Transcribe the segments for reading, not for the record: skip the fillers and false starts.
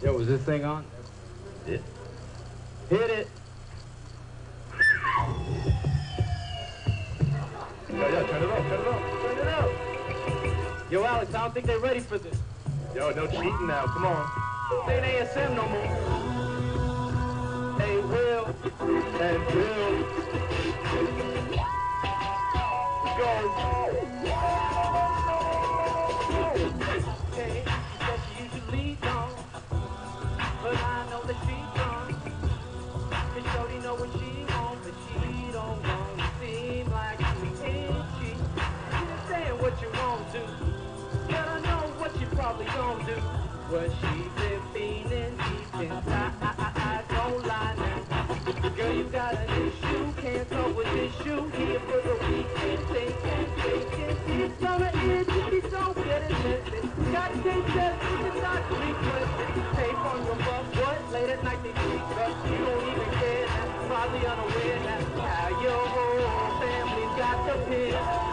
Yo, was this thing on? Yeah. Hit it. Yo, turn it up, turn it up, turn it up. Yo, Alex, I don't think they're ready for this. Yo, no cheating now, come on. They ain't ASM no more. Hey, Will and Bill. Go. Hey, she said she usually don't, but I know that she's gone. Cause Shorty know what she wants, but she don't want to seem like she ain't. She's saying what you won't do, but I know what you probably gon' do. What she been feeling deep inside, I don't lie now. Girl, you got an issue, can't cope with issue. Here for the weekend, thinking. It's summer, it should be so good and missing. Got things that you cannot request. Tape on your butt, what? Late at night they tweak up. You don't even care, that's probably unaware. That's how your whole family's got the pin.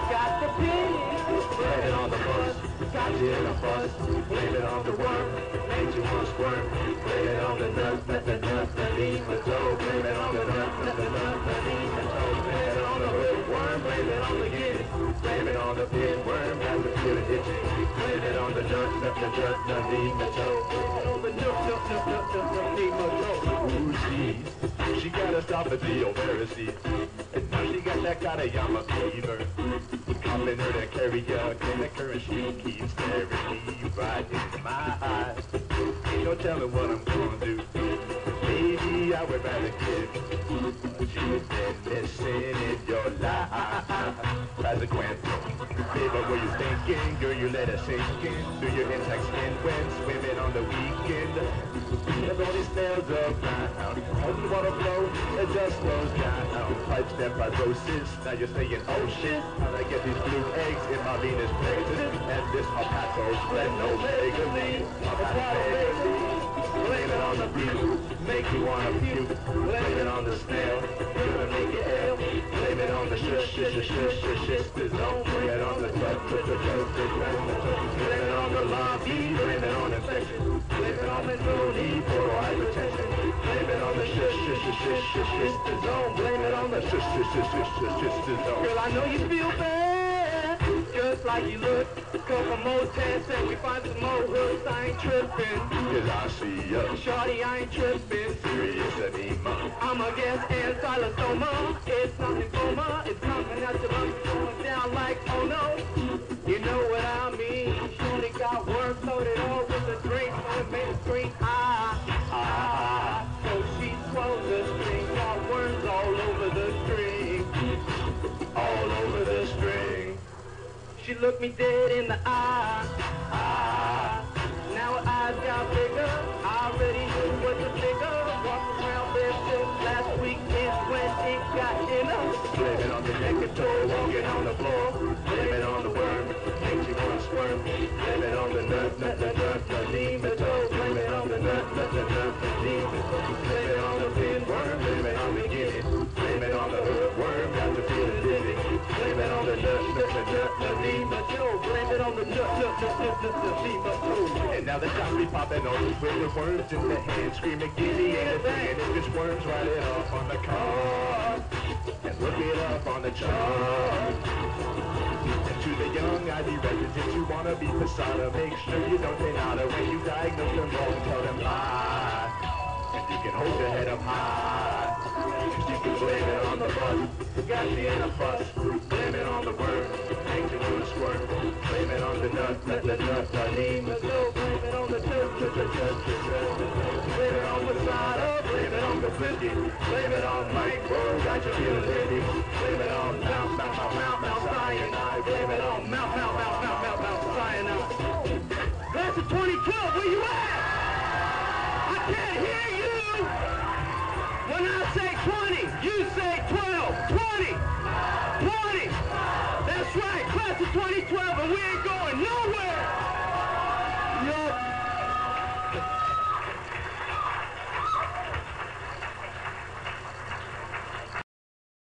Blame it on the bus, got you in a fuss. Blame it on the worm, made you want to squirm. Blame it on the nut, the nematode. Blame it on the nut, the nematode. Blame it on the hookworm, blame it on the guinea. Blame it on the pinworm, got the feeling itching. Blame it on the nut, the nematode. Blame it on the nematode. Ooh, she gotta stop at the old Pharisee. And now she got that kind of Yama fever. Comping her to carry a clinicker and she keeps staring me right in my eyes. Ain't no telling what I'm gonna do. Maybe I would rather give what you've been missing in your life. Consequential. Baby, what you thinking? Girl, you let it sink in. Do your insect skin when swimming on the weekend. There's all these snails around. As the water flows, it just slows down. Pipes and fibrosis. Now you're saying, oh shit, how'd I get these blue eggs in my Venus plexus? And this Alpaco splenomegaline. Blame it on the beetle, make you wanna puke. Blame it on the snail, gonna make it ill. Blame it on the shush. Blame it on the blame it on the lobby, blame it on infection. Blame it on the no-need portal hypertension. Blame it on the shush. Blame it on the shush. Girl, I know you feel bad, just like you look. Couple more tests and we find some more hooks. I ain't tripping, cause I see ya. Shorty, I ain't tripping. Serious anema. I'm against anti-lymphoma. It's not lymphoma, it's coming out your lungs, going down like, oh no. You know what I mean. Shorty got work loaded all with the drink, so it made the screen so she swallowed the string, got worms all over the string. All over the string. She looked me dead in the eye. Now her eyes got bigger. I already knew what the figure. Walked around barefoot last weekend when it got in us. Blame it on the Nematode, walking on the floor. Blame it on the worm, makes you wanna squirm. Blame it on the nut, the nematode. Blame it on the nut, the nematode. Blame it on the pinworm, blame it on the guinea. Blame it on the hookworm, got you feeling dizzy. Blame it on the nut, the nematode. Blame it on the nematode. And now the top be popping on with the worms in the hand, screaming giddy and a thing. And if it's worms, write it off on the card and look it up on the chart. And to the young ID residents who wanna be Posada, make sure you don't say nada when you diagnose them wrong. Tell them lie, and you can hold your head up high. You can blame it on the bus, got you in a fuss. Blame it on the worm, make you wanna squirt. Blame it on the nut, the nematode. Blame it on the blame it on the cider, blame it on the whiskey. Blame it on micro, got you feeling dizzy. Blame it on mouth, cyanide. Blame it on mouth, cyanide. Class of 2012, where you at?